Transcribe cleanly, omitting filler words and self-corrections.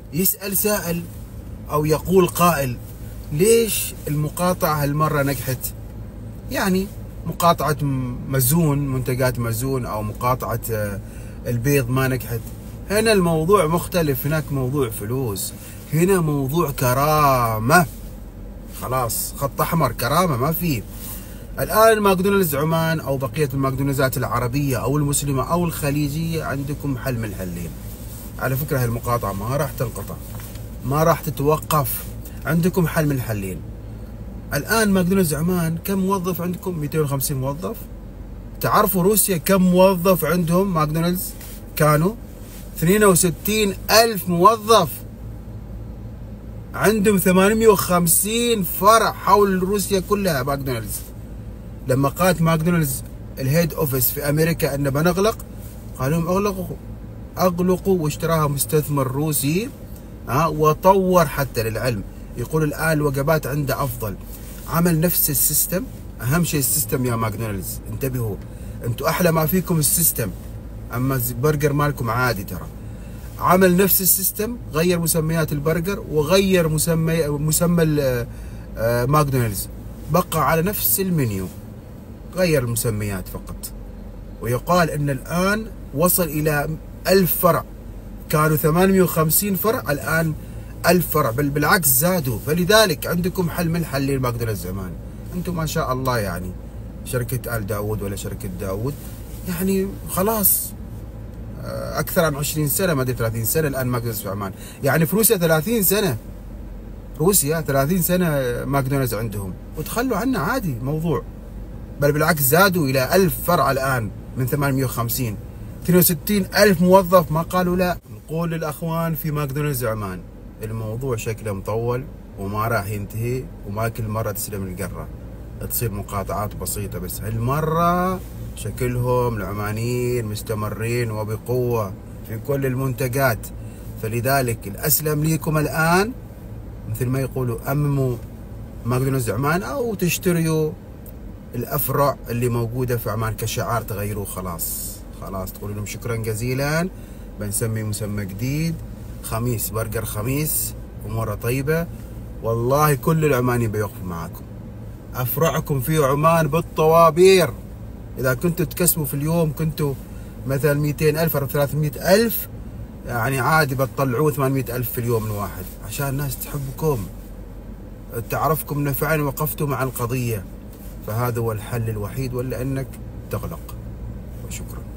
يسأل سائل أو يقول قائل: ليش المقاطعة هالمرة نجحت؟ يعني مقاطعة مزون، منتجات مزون، أو مقاطعة البيض ما نجحت. هنا الموضوع مختلف، هناك موضوع فلوس، هنا موضوع كرامة. خلاص، خط أحمر، كرامة ما فيه. الآن ماكدونالدز عمان أو بقية الماكدونالدزات العربية أو المسلمة أو الخليجية عندكم حل من الحلين. على فكرة هالمقاطعة ما راح تنقطع، ما راح تتوقف. عندكم حل من الحلين. الآن ماكدونالدز عمان كم موظف عندكم؟ 250 موظف. تعرفوا روسيا كم موظف عندهم ماكدونالدز؟ كانوا 62 ألف موظف. عندهم 850 فرع حول روسيا كلها ماكدونالدز. لما قالت ماكدونالدز الهيد اوفيس في امريكا ان بنغلق، قالوا لهم اغلقوا، واشتراها مستثمر روسي وطور. حتى للعلم يقول الان الوجبات عنده افضل. عمل نفس السيستم. اهم شيء السيستم يا ماكدونالدز، انتبهوا، انتوا احلى ما فيكم السيستم، اما البرجر مالكم عادي ترى. عمل نفس السيستم، غير مسميات البرجر وغير مسمى ماكدونالدز، بقى على نفس المنيو، غير المسميات فقط. ويقال ان الان وصل الى 1000 فرع. كانوا 850 فرع، الان 1000 فرع، بل بالعكس زادوا. فلذلك عندكم حل من الحلين ماكدونالدز عمان. انتم ما شاء الله يعني شركة آل داود ولا شركة داود، يعني خلاص اكثر عن 20 سنة، ما ادري 30 سنة الان ماكدونالدز في عمان. يعني في روسيا 30 سنة، روسيا 30 سنة ماكدونالدز عندهم، وتخلوا عنه عادي موضوع. بل بالعكس زادوا إلى 1000 فرع الآن من 850. 62 ألف موظف، ما قالوا لا. نقول للأخوان في ماكدونالدز عمان الموضوع شكله مطول وما راح ينتهي، وما كل مرة تسلم القرة، تصير مقاطعات بسيطة. بس هالمرة شكلهم العمانيين مستمرين وبقوة في كل المنتجات. فلذلك الأسلم ليكم الآن مثل ما يقولوا أمموا ماكدونالدز عمان، أو تشتريوا الأفرع اللي موجودة في عمان كشعار تغيروه. خلاص تقولوا لهم شكرا جزيلا، بنسمي مسمى جديد، خميس برجر خميس، أموره طيبة. والله كل العمانيين بيوقفوا معاكم. أفرعكم في عمان بالطوابير. إذا كنتوا تكسبوا في اليوم كنتوا مثلا 200 ألف أو 300 ألف، يعني عادي بتطلعوه 800 ألف في اليوم الواحد، عشان الناس تحبكم، تعرفكم إن فعلا وقفتوا مع القضية. فهذا هو الحل الوحيد، ولا أنك تغلق. وشكرا.